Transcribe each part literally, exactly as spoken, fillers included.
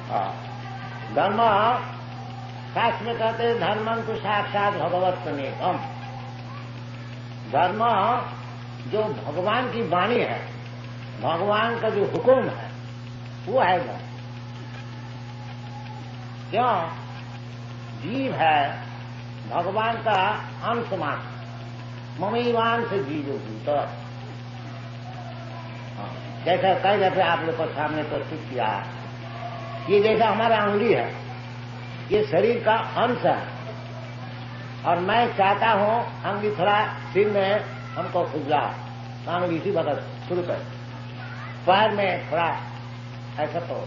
हाँ, धर्म शास्त्र में कहते हैं धर्मं तो साक्षात भगवत प्रणीतम। धर्म जो भगवान की वाणी है, भगवान का जो हुक्म है, वो है धर्म। क्यों? जीव है भगवान का अंश मात्र, ममैवांश जीवो भूत। जैसा कई दफे आप लोग को सामने प्रस्तुत किया, ये जैसा हमारा अंगुली है, ये शरीर का अंश है, और मैं चाहता हूं अंगुली थोड़ा सिर में हमको खुजला, अंगुली इसी वक्त शुरू कर, पैर में थोड़ा ऐसा तो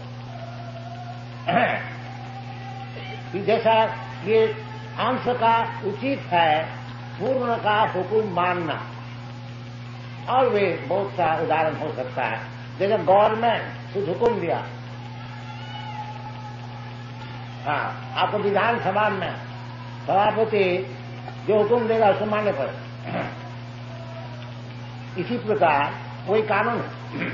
जैसा ये अंश का उचित है पूर्ण का हुकुम मानना। और वे बहुत सा उदाहरण हो सकता है, जैसे गवर्नमेंट कुछ हुक्म दिया, हाँ, आपको विधानसभा में सभापति जो हुक्म देगा उसको मानने पर, इसी प्रकार कोई कानून है।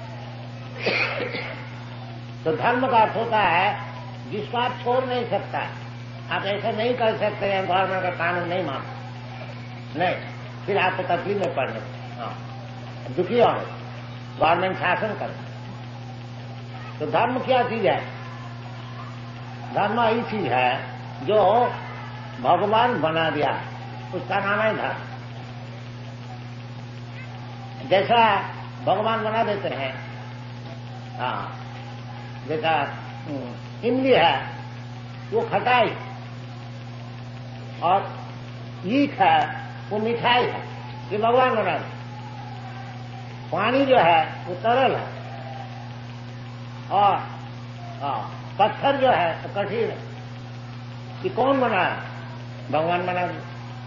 तो धर्म का अर्थ होता है जिसको आप छोड़ नहीं सकता। आप ऐसा नहीं कर सकते हैं गवर्नमेंट का कानून नहीं मानते, नहीं, फिर आपको तकलीफ में पड़ने, हाँ, दुखी हो, गवर्नमेंट शासन कर। तो धर्म क्या चीज है? धर्म ही चीज है जो भगवान बना दिया, उसका नाम है धर्म। जैसा भगवान बना देते हैं, हाँ, जैसा इमली है वो खटाई, और ईख है वो मिठाई है, ये भगवान बना दे। पानी जो है वो तरल है, और हाँ, पत्थर जो है तो कठिन है। ये कौन बनाया? भगवान बना दे।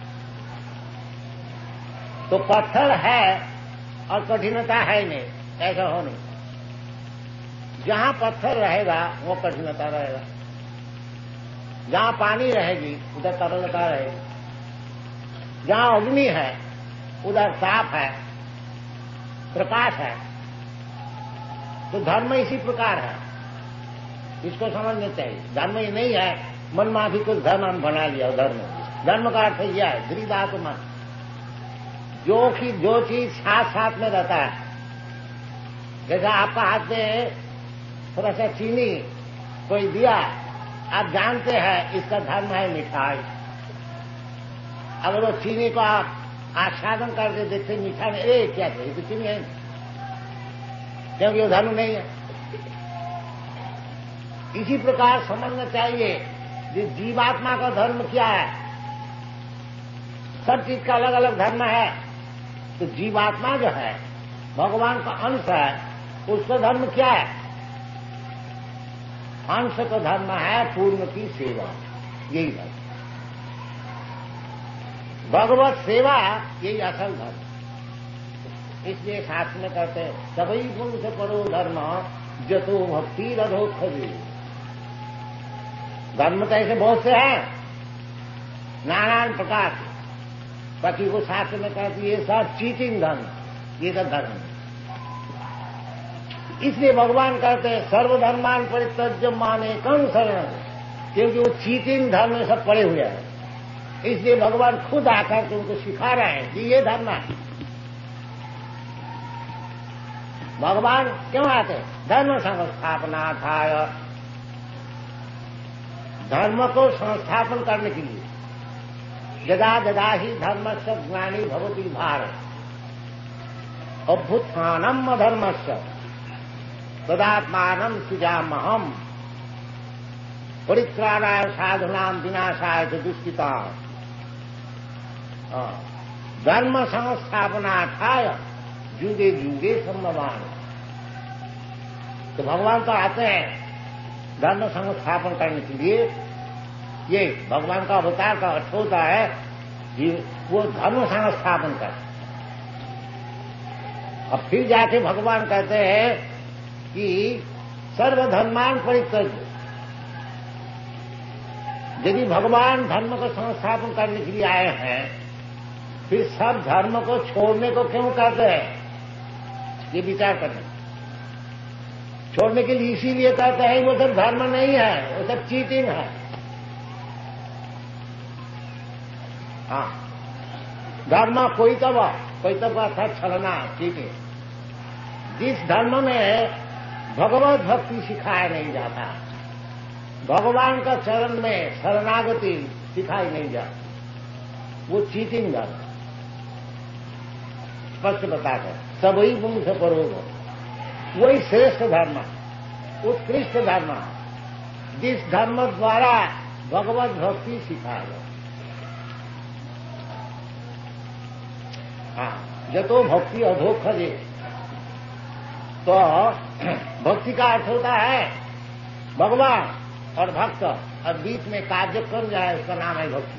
तो पत्थर है और कठिनता है नहीं, ऐसा हो नहीं। जहां पत्थर रहेगा वो कठिनता रहेगा, जहां पानी रहेगी उधर तरलता रहेगी, जहां अग्नि है उधर साफ है, प्रकाश है। तो धर्म इसी प्रकार है, इसको समझना चाहिए। धर्म ही नहीं है मनमाफी कुछ धर्म हम बना लिया। धर्म धर्म का अर्थ यह है दृढ़ मन, जो कि जो चीज साथ साथ में रहता है। जैसा आपका हाथ में थोड़ा सा चीनी कोई दिया, आप जानते हैं इसका धर्म है मिठाई। अगर वो चीनी को आप आस्वादन करके देखते मीठा नहीं, अरे क्या चाहिए, तो चीनी है, क्योंकि वो धर्म नहीं है। इसी प्रकार समझना चाहिए कि जीवात्मा का धर्म क्या है। सब चीज का अलग अलग धर्म है। तो जीवात्मा जो है भगवान का अंश है, उसका धर्म क्या है? अंश का धर्म है पूर्ण की सेवा, यही धर्म। भगवत सेवा यही असल धर्म। इसलिए शास्त्र में कहते हैं सभी गुण से परो धर्म जतो भक्ति रधो खजी। धर्म तो ऐसे बहुत से हैं नाना प्रकार के, बाकी वो शास्त्र में कहती ये सब चीटिंग धर्म, ये सब धर्म। इसलिए भगवान कहते हैं सर्वधर्मान परित्यज्य मानेकं शरणं, क्योंकि वो चीटिंग धर्म में सब पड़े हुए हैं। इसलिए भगवान खुद आकर के उनको सिखा रहे हैं कि ये धर्म है। भगवान क्यों आते? धर्म संस्थापनार्थाय, धर्म को संस्थापन करने के लिए। यदा यदा ही धर्मस्य ज्ञानी भवति भारत अभ्युत्थानम् अधर्मस्य तदात्मानं सृजाम्यहम् परित्राणाय साधूनां विनाशाय च दुष्कृताम्। धर्म संस्थापनार्थाय युगे युगे संभवान। तो भगवान तो आते हैं धर्म संस्थापन करने के लिए। ये भगवान का अवतार का अर्थ होता है कि वो धर्म संस्थापन कर। अब फिर जाके भगवान कहते हैं कि सर्वधर्मान परित्यज्य। यदि भगवान धर्म को संस्थापन करने के लिए आए हैं, फिर सब धर्म को छोड़ने को क्यों कहते हैं? ये विचार करना। छोड़ने के लिए इसीलिए कहते हैं वो सब धर्म नहीं है, वो सब चीटिंग है। हाँ, धर्म कोई तब कोई तब था छलना, चीटिंग। जिस धर्म में भगवत भक्ति सिखाया नहीं जाता, भगवान का चरण में शरणागति सिखाई नहीं जाती, वो चीटिंग धर्म। स्पष्ट बताकर सबही गुण से परोग, वही श्रेष्ठ धर्म, उत्कृष्ट धर्म, जिस धर्म द्वारा भगवत भक्ति सिखाया जाए। हाँ, जतो भक्ति अधोखजे, तो भक्ति का अर्थ होता है भगवान और भक्त और बीच में कार्य कर जाए, उसका नाम है भक्ति।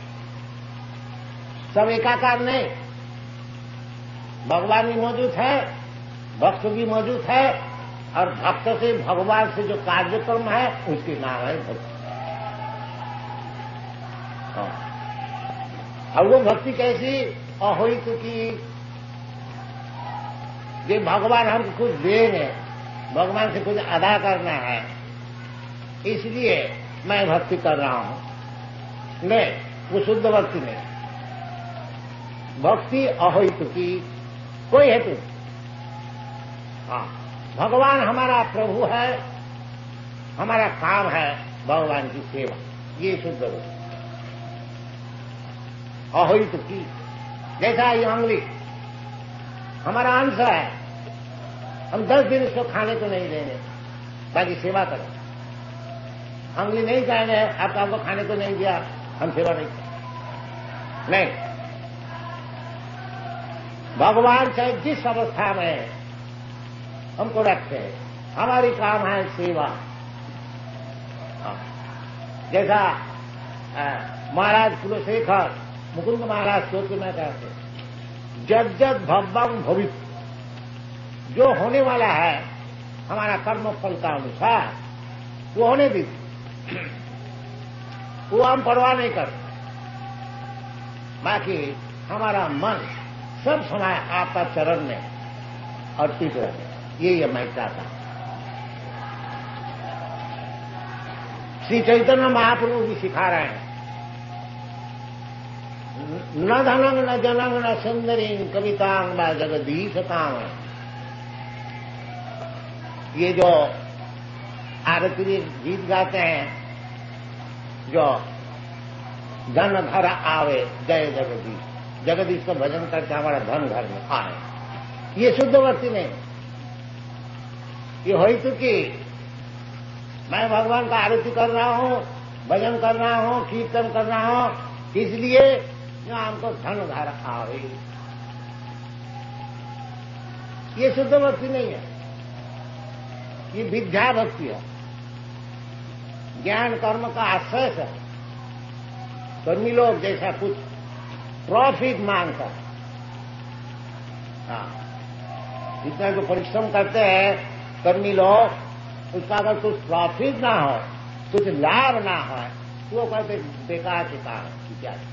सब एकाकार नहीं, भगवान भी मौजूद है, भक्त भी मौजूद है, और भक्त से भगवान से जो कार्यक्रम है उसके नाम है भक्ति। और वो भक्ति कैसी? अहोइत की, ये भगवान हमको कुछ देंगे, भगवान से कुछ अदा करना है, इसलिए मैं भक्ति कर रहा हूं। नहीं, वो शुद्ध भक्ति नहीं। भक्ति अहोइत की, कोई हेतु। हाँ, भगवान हमारा प्रभु है, हमारा काम है भगवान की सेवा, ये शुद्ध भक्ति। अहोइत की, जैसा ये अंगुली हमारा अंश है, हम दस दिन इसको खाने को नहीं देंगे, बाकी सेवा करें। अंगुली नहीं कहेंगे आपको हमको खाने को नहीं दिया, हम सेवा नहीं करें। नहीं, भगवान चाहे जिस अवस्था में हमको रखे, हमारी काम है सेवा। जैसा महाराज कुलशेखर मुकुंद महाराज सोच में कहते, जब जब भव्यम भविष्य, जो होने वाला है हमारा कर्म फल का अनुसार वो होने दीजिए, वो हम परवाह नहीं करते। बाकी हमारा मन सब समय आपका चरण में अर्पित रहे, ये मैं चाहता हूं। श्री चैतन्य महाप्रभु भी सिखा रहे हैं, न धनंग न जनंग न सुंदरी कवितांग व जगदीशतांग। ये जो आरती गीत गाते हैं, जो धन घर आवे जय जगदीश, जगदीश का भजन करके हमारा धन घर में आए, ये शुद्ध भक्ति नहीं। ये हो तो कि मैं भगवान का आरती कर रहा हूं, भजन कर रहा हूं, कीर्तन कर रहा हूं, इसलिए हमको धन घर आवे, ये शुद्ध भक्ति नहीं है, ये विद्या भक्ति है, ज्ञान कर्म का आश्रय है। कर्मी लोग जैसा कुछ प्रॉफिट मांगता है, हाँ, इतना जो परिश्रम करते हैं कर्मी लोग, उसका अगर कुछ प्रॉफिट ना हो, कुछ लाभ ना हो, वो कहते बेकार के कारण इत्यादि।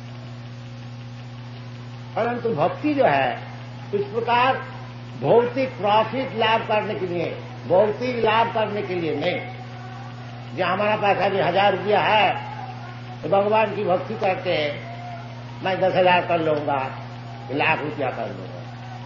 परंतु भक्ति जो है इस प्रकार भौतिक प्रॉफिट लाभ करने के लिए, भौतिक लाभ करने के लिए नहीं। जो हमारा पास अभी हजार रुपया है तो भगवान की भक्ति करते हैं, मैं दस हजार कर लूंगा, लाख रुपया कर लूंगा,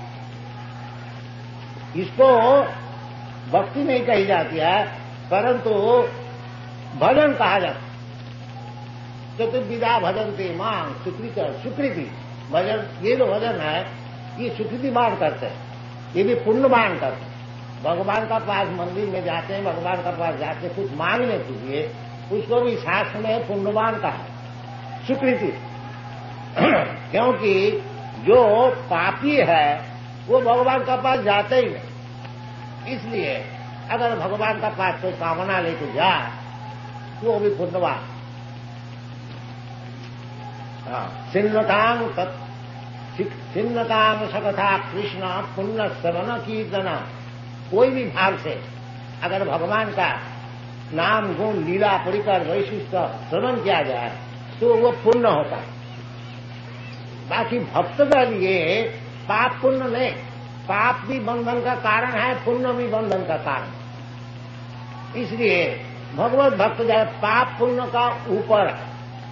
इसको भक्ति नहीं कही जाती है, परंतु भजन कहा जाता। चतुर्विधा भजनते मां सुकृति सुकृति भजन, ये जो भजन है ये सुकृति मान करते हैं, ये भी पुण्य मान करते हैं। भगवान का पास मंदिर में जाते हैं, भगवान का पास जाते हैं कुछ मांगने के लिए, उसको भी शास्त्र में पुण्यवान का है, सुकृति। क्योंकि जो पापी है वो भगवान का पास जाते ही नहीं, इसलिए अगर भगवान का पास कोई कामना लेके जाए तो वो भी पुण्यवान। सिन्नतांग सिन्नतांग सकथा कृष्ण पुण्य श्रवण कीर्तन, कोई भी भाव से अगर भगवान का नाम गुण लीला परिकर वैशिष्ट श्रवण किया जाए तो वो पुण्य होता है। बाकी भक्त के लिए पाप पुण्य नहीं, पाप भी बंधन का कारण है, पुण्य भी बंधन का कारण। इसलिए भगवत भक्त जो है पाप पुण्य का ऊपर है।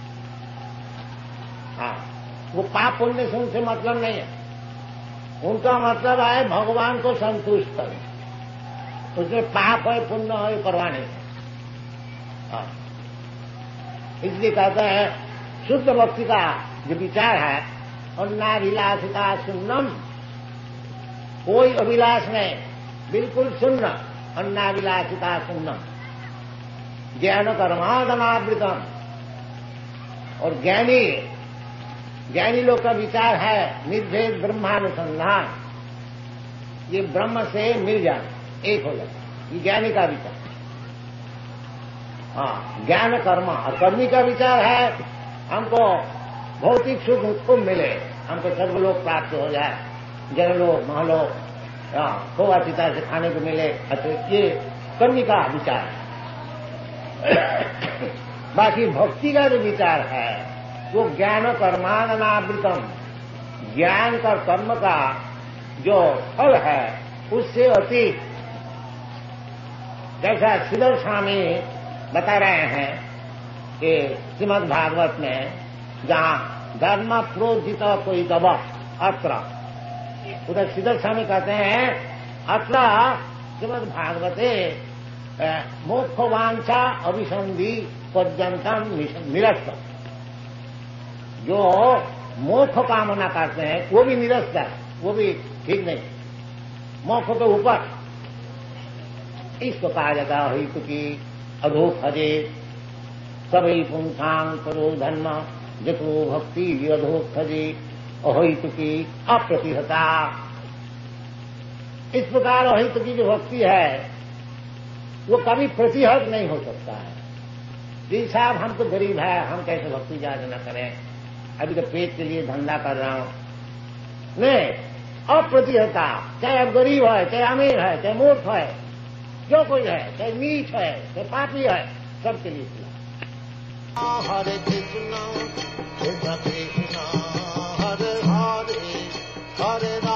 हाँ, वो पाप पुण्य से उनसे मतलब नहीं है। उनका मतलब है भगवान को संतुष्ट करना। उसमें पाप है पुण्य है परवाह नहीं। हाँ, इसलिए कहते हैं शुद्ध भक्ति का जो विचार है और नाभिलाषिता शून्यम, कोई अभिलाष नहीं, बिल्कुल शून्य। और नाभिलाषिता शून्यम, ज्ञान कर्मादनावृतम। और ज्ञानी ज्ञानी लोग का विचार है निर्भेद ब्रह्मानुसंधान, ये ब्रह्म से मिल जाना, एक हो जाता, ये ज्ञानी का विचार। हाँ, ज्ञान कर्म। और कर्मी का विचार है हमको भौतिक सुख उसको मिले, हमको सर्वलोक प्राप्त हो जाए, जनलोक महलोक खोआ चिता से खाने को मिले। अच्छा, ये कर्मी का विचार है। बाकी भक्ति का जो विचार है वो ज्ञान कर्माननावृतम, ज्ञान का कर्म का जो फल है उससे अतीत। जैसा श्रीधर स्वामी बता रहे हैं कि श्रीमद् भागवत में जहां धर्म प्रोजित कोई दबा अत्र, उधर श्रीधर स्वामी कहते हैं अत्र श्रीमद् भागवते मोक्ष वांछा अभिसंधि पर्यंतम निरस्त। जो मोक्ष कामना करते हैं वो भी निरस्त है, वो भी ठीक नहीं, मोक्ष तो ऊपर। इसको कहा जाता है कि अधोक हजे सभी पुंसांग करो धर्म जतो भक्ति अधोक हजे अहितु की अप्रतिहता। इस प्रकार अहितु की जो भक्ति है वो कभी प्रतिहत नहीं हो सकता है। जी साहब, हम तो गरीब है, हम कैसे भक्ति ज्यादा न करें, अभी तो पेट के लिए धंधा कर रहा हूं। नहीं, अप्रतिहता, चाहे अब गरीब है, चाहे अमीर है, चाहे मूर्ख है, जो कोई है, चाहे नीच है, चाहे पापी है, सबके लिए खुला। हरे कृष्ण कृष्ण कृष्ण हरे हरे हरे